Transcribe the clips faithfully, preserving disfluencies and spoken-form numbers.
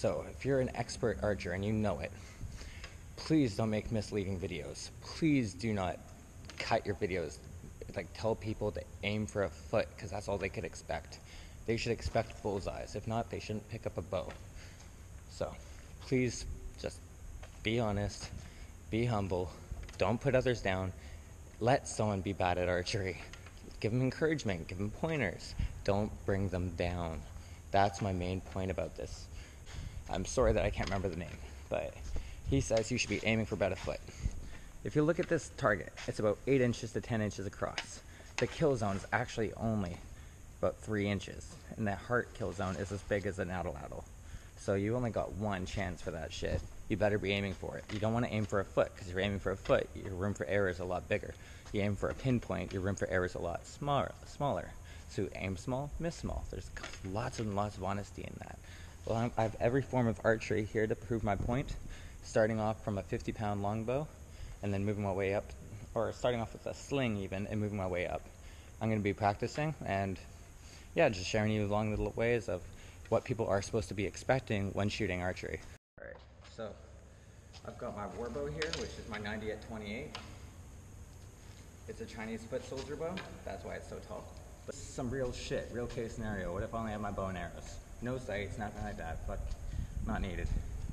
So if you're an expert archer and you know it, please don't make misleading videos. Please do not cut your videos, like tell people to aim for a foot, because that's all they could expect. They should expect bullseyes. If not, they shouldn't pick up a bow. So please just be honest, be humble, don't put others down. Let someone be bad at archery. Give them encouragement, give them pointers. Don't bring them down. That's my main point about this. I'm sorry that I can't remember the name, but he says you should be aiming for about a foot. If you look at this target, it's about eight inches to ten inches across. The kill zone is actually only about three inches, and the heart kill zone is as big as an atlatl. So you only got one chance for that shit. You better be aiming for it. You don't want to aim for a foot, because if you're aiming for a foot, your room for error is a lot bigger. You aim for a pinpoint, your room for error is a lot smaller. smaller. So aim small, miss small. There's lots and lots of honesty in that. Well, I'm, I have every form of archery here to prove my point, starting off from a fifty pound longbow, and then moving my way up, or starting off with a sling even, and moving my way up. I'm going to be practicing, and yeah, just sharing you along the ways of what people are supposed to be expecting when shooting archery. Alright, so I've got my war bow here, which is my ninety at twenty-eight. It's a Chinese foot soldier bow, that's why it's so tall. But some real shit, real case scenario. What if I only have my bow and arrows? No sights, nothing like that, but not needed.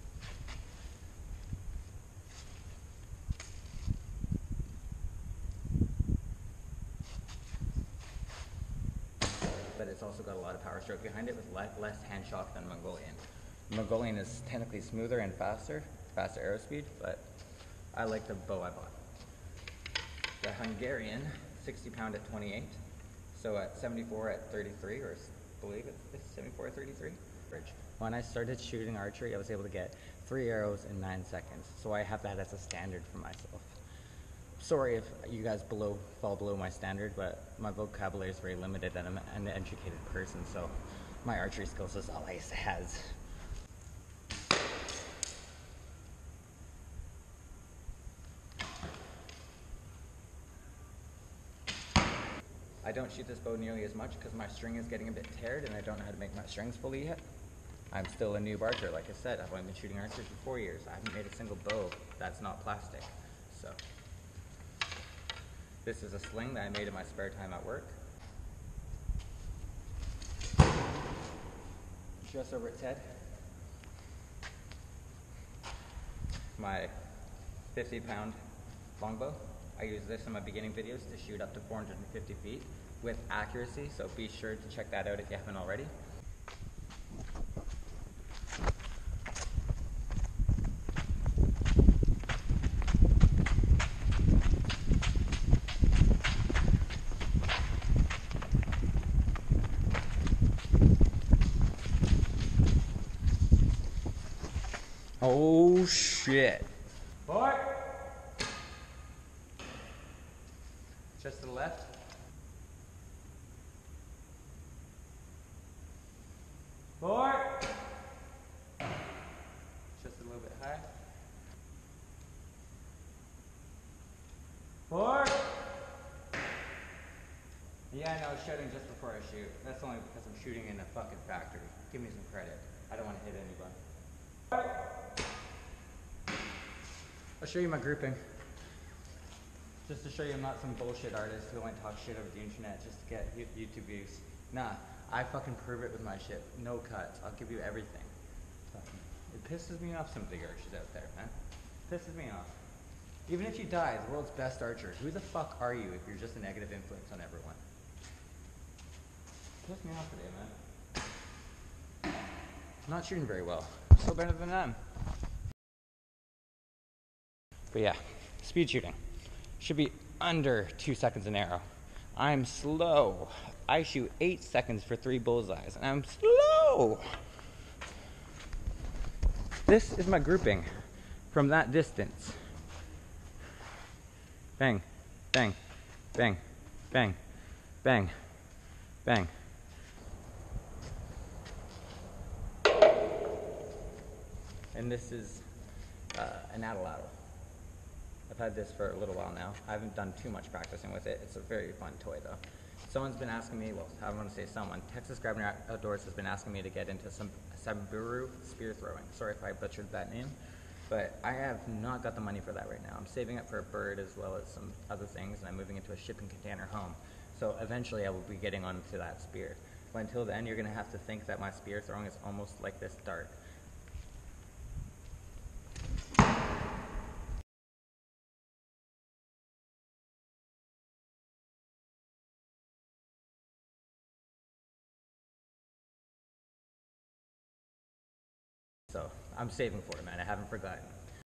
But it's also got a lot of power stroke behind it with le less hand shock than Mongolian. Mongolian is technically smoother and faster, faster arrow speed, but I like the bow I bought. The Hungarian, sixty pound at twenty-eight, so at seventy-four at thirty-three, or I believe it's seventy-four at thirty-three. When I started shooting archery, I was able to get three arrows in nine seconds, so I have that as a standard for myself. Sorry if you guys below fall below my standard, but my vocabulary is very limited and I'm an educated person, so my archery skills is all I has. I don't shoot this bow nearly as much because my string is getting a bit teared and I don't know how to make my strings fully yet. I'm still a new archer, like I said. I've only been shooting archery for four years. I haven't made a single bow that's not plastic. So this is a sling that I made in my spare time at work. Just over its head. My fifty pound longbow. I use this in my beginning videos to shoot up to four hundred fifty feet with accuracy, so be sure to check that out if you haven't already. Oh shit. Boy! Just to the left. Forward. Just a little bit high. Forward. Yeah, no, shooting just before I shoot. That's only because I'm shooting in a fucking factory. Give me some credit. I don't want to hit anybody. I'll show you my grouping. Just to show you I'm not some bullshit artist who only talks shit over the internet just to get YouTube views. Nah, I fucking prove it with my shit. No cuts. I'll give you everything. It pisses me off some big archers out there, man. It pisses me off. Even if you die, the world's best archer, who the fuck are you if you're just a negative influence on everyone? It pisses me off today, man. I'm not shooting very well. I'm still better than them. But yeah, speed shooting. Should be under two seconds an arrow. I'm slow. I shoot eight seconds for three bullseyes, and I'm slow. This is my grouping from that distance. Bang, bang, bang, bang, bang, bang. And this is uh, an atlatl. I've had this for a little while now. I haven't done too much practicing with it. It's a very fun toy though. someone's been asking me, well, I don't want to say someone, Texas Grabner Outdoors has been asking me to get into some Spur spear throwing. Sorry if I butchered that name, but I have not got the money for that right now. I'm saving up for a bird as well as some other things, and I'm moving into a shipping container home. So eventually I will be getting onto that spear. But until then, you're going to have to think that my spear throwing is almost like this dart. So I'm saving for it, man. I haven't forgotten.